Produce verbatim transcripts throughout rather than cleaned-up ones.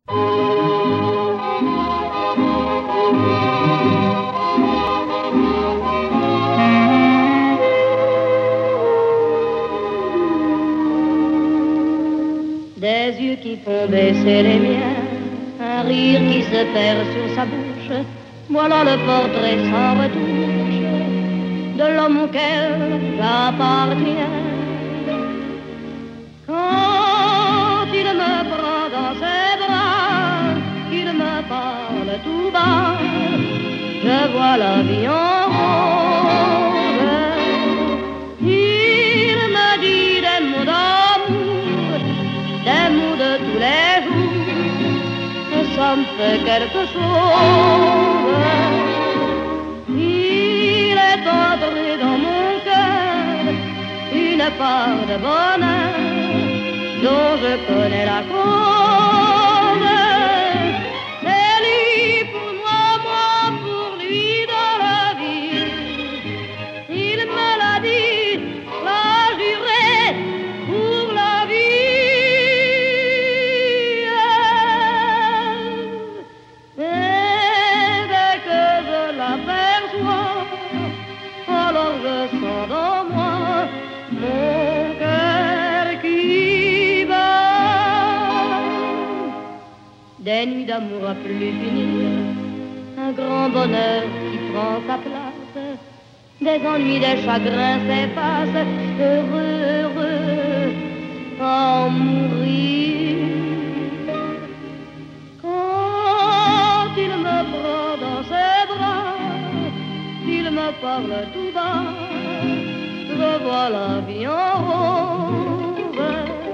Des yeux qui font baisser les miens, un rire qui se perd sur sa bouche, voilà le portrait sans retouche de l'homme auquel j'appartiens. Quand il me prend dans ses bras, qu'il me parle tout bas, je vois la vie en rose. Il me dit des mots d'amour, des mots de tous les jours, et ça me fait quelque chose. Il est entré dans mon cœur une part de bonheur dont je connais la cause. C'est lui pour moi, moi pour lui dans la vie. Il me l'a dit, l'a juré pour la vie. Et dès que je l'aperçois, alors je sens dans moi mon cœur qui bat. Des nuits d'amour à plus finir, un grand bonheur qui prend sa place, des ennuis, des chagrins s'effacent, heureux, heureux, à en mourir. Quand il me prend dans ses bras, qu'il me parle tout bas, je vois la vie en rose.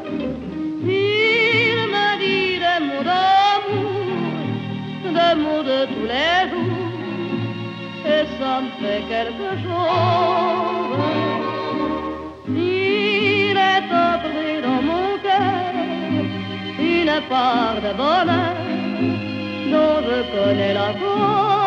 Il me dit des mots d'amour, des mots de tous les jours, et ça me fait quelque chose. Il est entré dans mon cœur une part de bonheur dont je connais la cause.